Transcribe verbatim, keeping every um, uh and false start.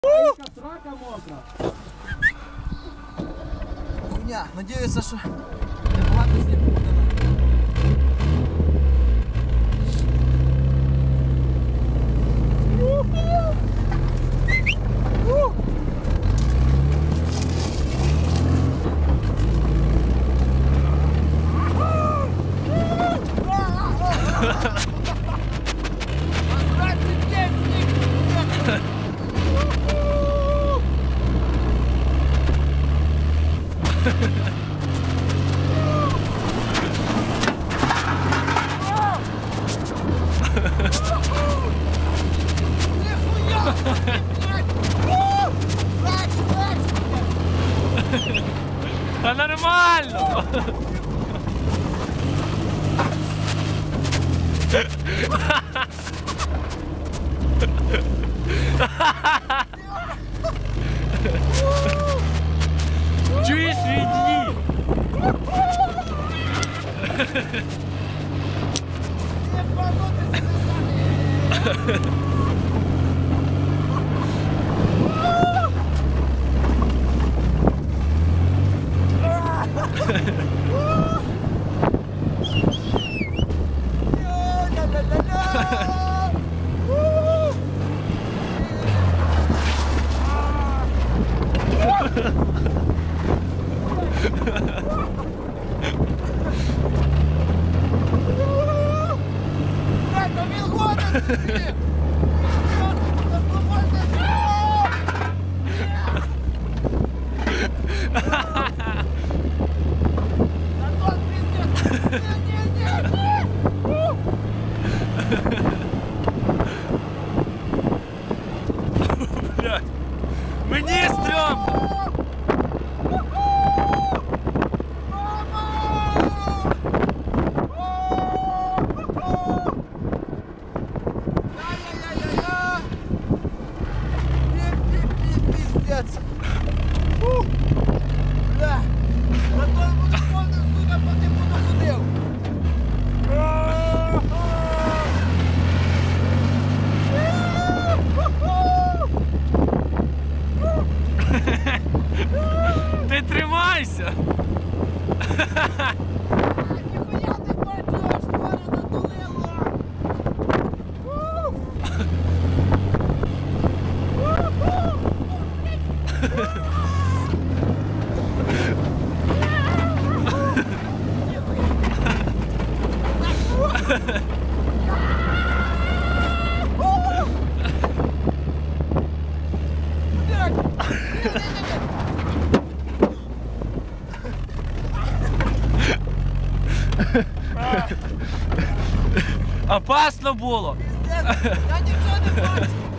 Срака мокра. Хуйня, надіюся, що не багато снігу буде. Та нормально! Чуєш, від'їдь! Блядь, мені стрьомно! Пиздец! Фу! Бля! Антон буде повним, сука, поки буду ходив! Ти тримайся! Ніхуя не бачу, аж тварю затулило! Опасно було! Пиздец, я нічого не бачу!